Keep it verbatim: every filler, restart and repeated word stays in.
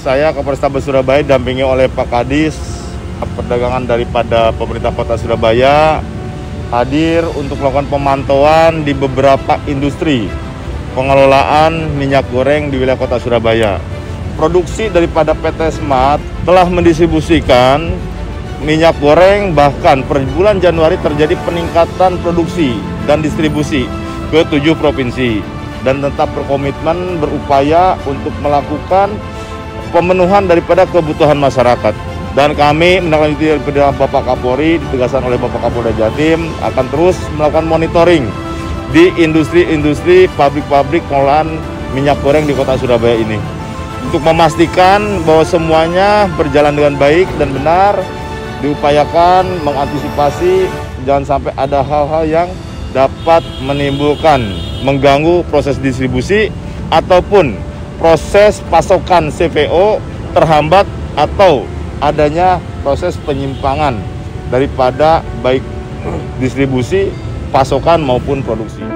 saya Kapolrestabes Surabaya dampingi oleh Pak Kadis Perdagangan daripada pemerintah Kota Surabaya hadir untuk melakukan pemantauan di beberapa industri pengelolaan minyak goreng di wilayah Kota Surabaya. Produksi daripada P T Smart telah mendistribusikan minyak goreng, bahkan per bulan Januari terjadi peningkatan produksi dan distribusi ke tujuh provinsi, dan tetap berkomitmen berupaya untuk melakukan pemenuhan daripada kebutuhan masyarakat. Dan kami menindaklanjuti daripada Bapak Kapolri, ditegaskan oleh Bapak Kapolda Jatim, akan terus melakukan monitoring di industri-industri pabrik-pabrik pengolahan minyak goreng di Kota Surabaya ini, untuk memastikan bahwa semuanya berjalan dengan baik dan benar, diupayakan mengantisipasi jangan sampai ada hal-hal yang dapat menimbulkan, mengganggu proses distribusi ataupun proses pasokan C V O terhambat atau adanya proses penyimpangan daripada baik distribusi, pasokan maupun produksi.